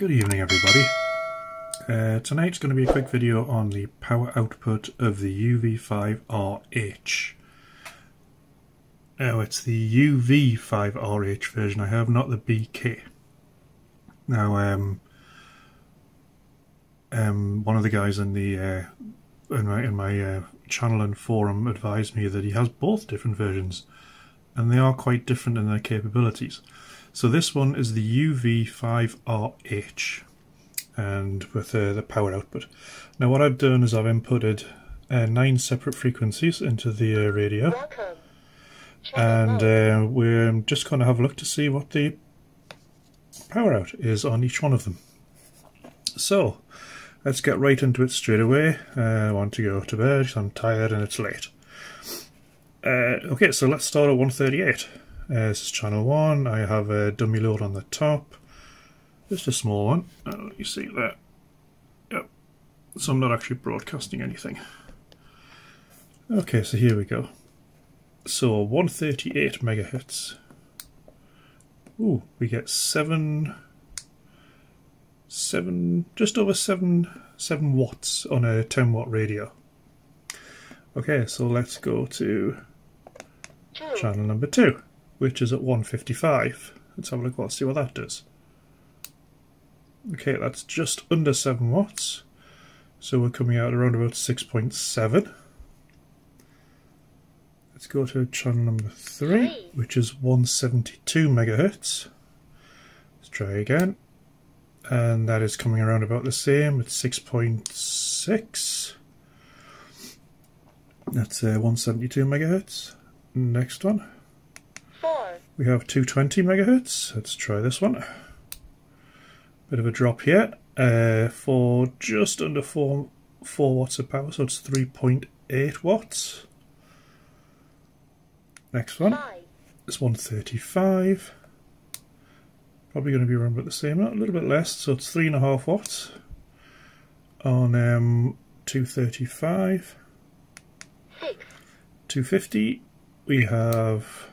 Good evening everybody. Tonight's going to be a quick video on the power output of the UV-5RH. Now it's the UV-5RH version I have, not the BK. Now one of the guys in the in my channel and forum advised me that he has both different versions and they are quite different in their capabilities. So this one is the UV-5RH and with the power output. Now what I've done is I've inputted 9 separate frequencies into the radio, and we're just going to have a look to see what the power out is on each one of them. So let's get right into it straight away. I want to go to bed because I'm tired and it's late. Okay, so let's start at 138. This is channel 1. I have a dummy load on the top, just a small one. You see that? Yep. So I'm not actually broadcasting anything. Okay, so here we go. So 138 megahertz. Ooh, we get just over 7 watts on a 10 watt radio. Okay, so let's go to channel number 2, which is at 155. Let's have a look, see what that does. Okay, that's just under 7 watts. So we're coming out around about 6.7. Let's go to channel number 3, which is 172 megahertz. Let's try again. And that is coming around about the same at 6.6. That's 172 megahertz. Next one. We have 220 megahertz. Let's try this one. Bit of a drop here for just under 4 watts of power, so it's 3.8 watts. Next one is 135. Probably going to be around about the same, a little bit less, so it's 3.5 watts on 235. 250. We have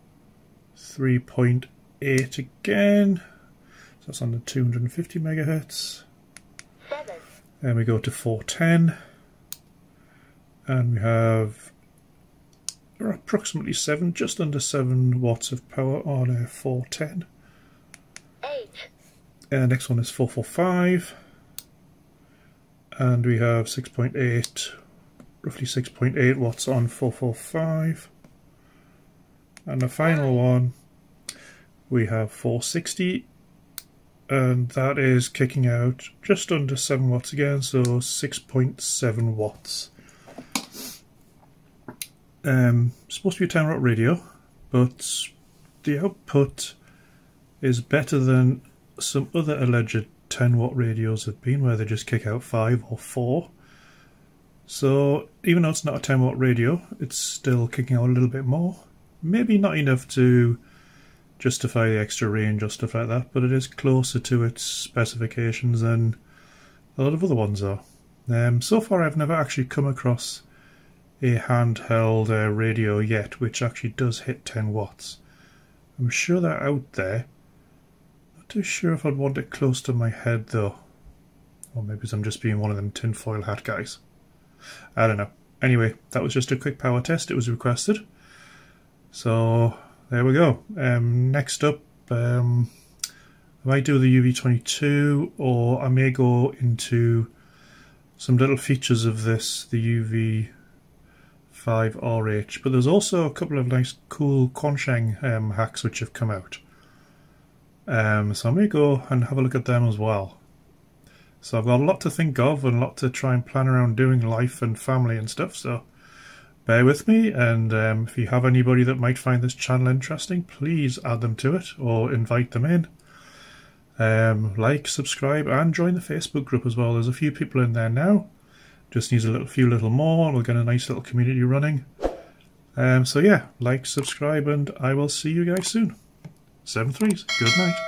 3.8 again, so that's on the 250 megahertz. Then we go to 410, and we have approximately just under 7 watts of power on 410. Next one is 445, and we have 6.8, roughly 6.8 watts on 445. And the final one, we have 460, and that is kicking out just under 7 watts again, so 6.7 watts. Supposed to be a 10 watt radio, but the output is better than some other alleged 10 watt radios have been, where they just kick out 5 or 4. So even though it's not a 10 watt radio, it's still kicking out a little bit more. Maybe not enough to justify the extra range or stuff like that, but it is closer to its specifications than a lot of other ones are. So far I've never actually come across a handheld radio yet which actually does hit 10 watts. I'm sure they're out there. Not too sure if I'd want it close to my head though. Or maybe I'm just being one of them tinfoil hat guys. I don't know. Anyway, that was just a quick power test. It was requested. So there we go. Next up, I might do the UV-22, or I may go into some little features of this, the UV-5RH. But there's also a couple of nice cool Quansheng hacks which have come out. So I may go and have a look at them as well. So I've got a lot to think of and a lot to try and plan around doing, life and family and stuff, so bear with me, and if you have anybody that might find this channel interesting, please add them to it or invite them in. Like, subscribe and join the Facebook group as well. There's a few people in there now. Just needs a few little more and we'll get a nice little community running. So yeah, like, subscribe, and I will see you guys soon. 7 threes. Good night.